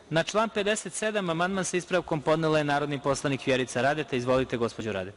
Na član 57. amandman sa ispravkom podnela je narodni poslanik Vjerica Radeta. Izvolite, gospođo Radeta.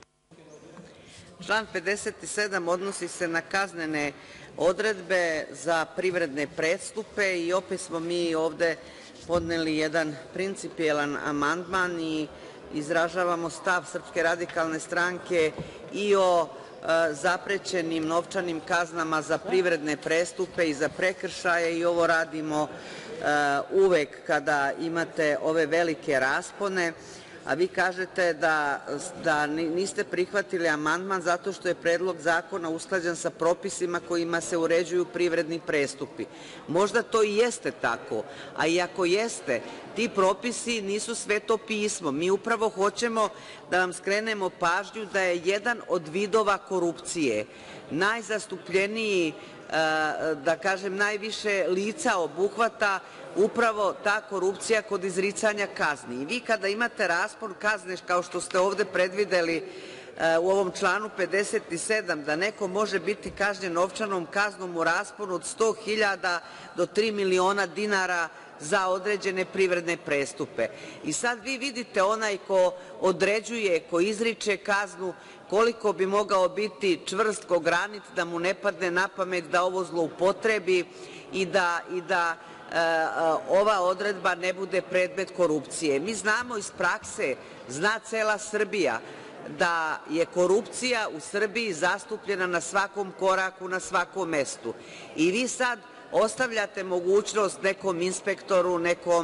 Član 57. odnosi se na kaznene odredbe za privredne prestupe i opet smo mi ovde podneli jedan principijelan amandman i izražavamo stav Srpske radikalne stranke i o zaprećenim novčanim kaznama za privredne prestupe i za prekršaje i ovo radimo uvek kada imate ove velike raspone, a vi kažete da niste prihvatili amandman zato što je Predlog zakona usklađen sa propisima kojima se uređuju privredni prestupi. Možda to i jeste tako, a i ako jeste, ti propisi nisu Sveto pismo. Mi upravo hoćemo da vam skrenemo pažnju da je jedan od vidova korupcije najzastupljeniji, da kažem, najviše lica obuhvata upravo ta korupcija kod izricanja kazni. I vi kada imate raspon kazne, kao što ste ovde predvideli u ovom članu 57, da neko može biti kažnjen novčanom kaznom u rasponu od 100.000 do 3 miliona dinara za određene privredne prestupe. I sad vi vidite, onaj ko određuje, ko izriče kaznu, koliko bi mogao biti čvrst ko granit da mu ne padne na pamet da ovo zloupotrebi i da ova odredba ne bude predmet korupcije. Mi znamo iz prakse, zna cela Srbija, da je korupcija u Srbiji zastupljena na svakom koraku, na svakom mestu. I vi sad ostavljate mogućnost nekom inspektoru,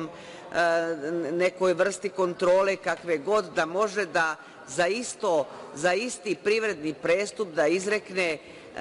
nekoj vrsti kontrole, kakve god, da može da za isti privredni prestup da izrekne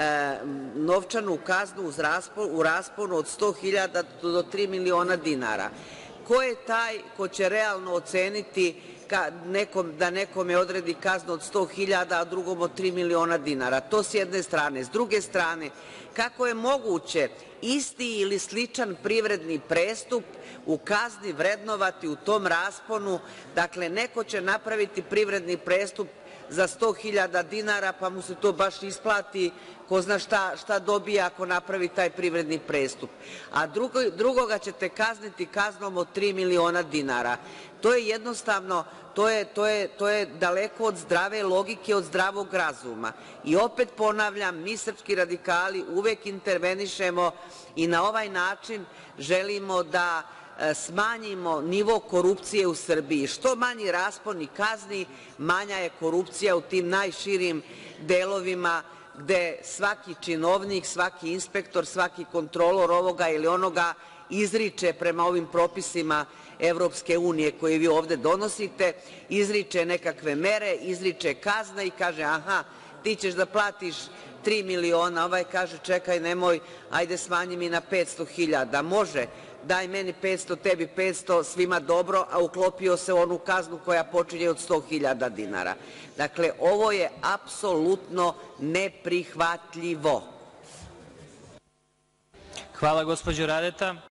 novčanu kaznu u rasponu od 100.000 do 3 miliona dinara. Ko je taj ko će realno oceniti da nekome odredi kaznu od 100.000, a drugom od 3 miliona dinara? To s jedne strane. S druge strane, kako je moguće isti ili sličan privredni prestup u kazni vrednovati u tom rasponu? Dakle, neko će napraviti privredni prestup za 100.000 dinara, pa mu se to baš isplati, ko zna šta dobija ako napravi taj privredni prestup. A drugoga ćete kazniti kaznom od 3 miliona dinara. To je jednostavno, to je daleko od zdrave logike, od zdravog razuma. I opet ponavljam, mi srpski radikali uvek intervenišemo i na ovaj način želimo da smanjimo nivo korupcije u Srbiji. Što manji rasponi kazni, manja je korupcija u tim najširim delovima gde svaki činovnik, svaki inspektor, svaki kontrolor ovoga ili onoga izriče prema ovim propisima Evropske unije koje vi ovde donosite, izriče nekakve mere, izriče kazne i kaže aha, ti ćeš da platiš 3 miliona, ovaj kaže čekaj nemoj, ajde smanji mi na 500.000, može, daj meni 500, tebi 500, svima dobro, a uklopio se u onu kaznu koja počinje od 100.000 dinara. Dakle, ovo je apsolutno neprihvatljivo. Hvala, gospođo Radeta.